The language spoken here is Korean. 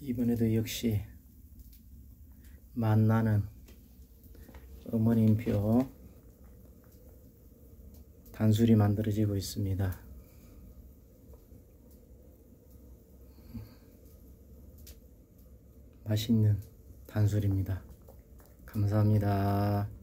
이번에도 역시 맛나는 어머님표 단술이 만들어지고 있습니다. 맛있는 단술입니다. 감사합니다.